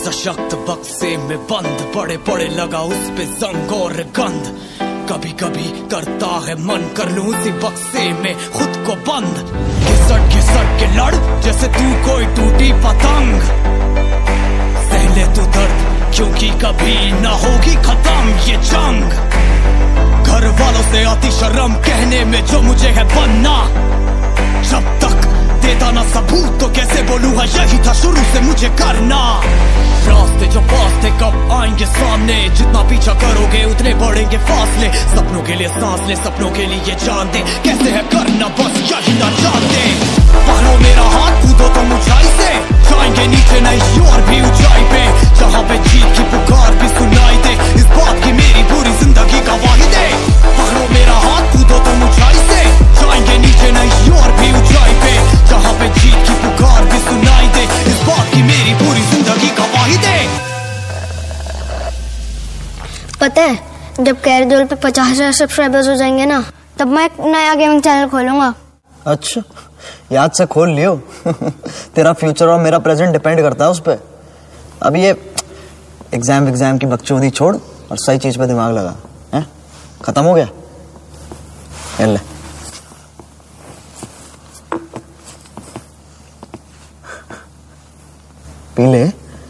सशक्त बक्से में बंद, बड़े बड़े लगा उस पे जंग और गंध। कभी कभी करता है मन कर लूं उसी बक्से में खुद को बंद। घिसट के लड़ जैसे तू कोई टूटी पतंग। सहले तू दर्द क्योंकि कभी ना होगी खत्म ये जंग। घर वालों से आती शर्म कहने में जो मुझे है बनना। जब तक देता ना सबूत तो कैसे बोलूं है यही था शुरू से मुझे करना। रास्ते जो पास थे कब आएंगे सामने, जितना पीछा करोगे उतने बढ़ेंगे फासले। सपनों के लिए सांस ले, सपनों के लिए जान दे, कैसे है करना बस यही ना जानते। पकड़ो मेरा हाथ कूदो तो ऊंचाई से, जाएंगे नीचे नहीं और भी ऊंचाई पे। जहाँ पे जीत की पुकार भी सुनाई दे, इस बात की मेरी पूरी जिंदगी गवाही दे। पकड़ो मेरा हाथ कूदो तो ऊंचाई से, जाएंगे नीचे नहीं और भी ऊंचाई पे। जहाँ पे जीत की पुकार भी सुनाई दे, इस बात की मेरी पूरी जिंदगी गवाही दे। पता है जब कैरदोल पे 50,000 सब्सक्राइबर्स हो जाएंगे ना, तब मैं एक नया गेमिंग चैनल खोलूंगा। अच्छा, याद से खोल लियो। तेरा फ्यूचर और मेरा प्रेजेंट डिपेंड करता है उस पे। अब ये एग्जाम की बकचोदी छोड़ और सही चीज पे दिमाग लगा। हैं? खत्म हो गया? ले पी ले।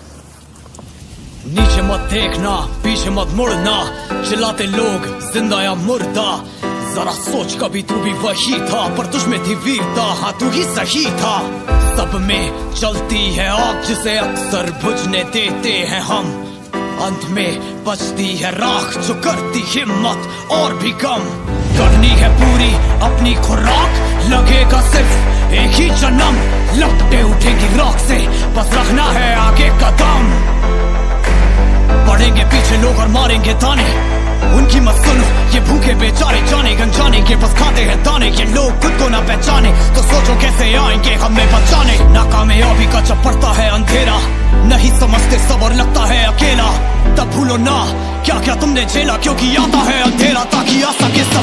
नीचे मत देखना, पीछे मत मुड़ना, चिल्लाते लोग जिंदा या मुर्दा। जरा सोच कभी तू भी वही था, पर तुझमें थी वीरता, हाँ तू ही सही था। सब में चलती है आग जिसे अक्सर बुझने देते हैं हम। अंत में बचती है राख जो करती हिम्मत और भी कम। करनी है पूरी अपनी खुराक, लगेगा सिर्फ एक ही जन्म। लपटे उठेगी राख से, बस रखना है आगे कदम। बढ़ेंगे पीछे लोग और मारेंगे ताने, उनकी मत सुनो ये भूखे बेचारे। जाने गंजाने के बस खाते हैं दाने, ये लोग खुद को ना पहचाने तो सोचो कैसे आएंगे हमें बचाने। नाकामयाबी का जब पड़ता है अंधेरा, नहीं समझते सबर लगता है अकेला। तब भूलो ना क्या क्या तुमने झेला, क्योंकि आता है अंधेरा ताकि आ सके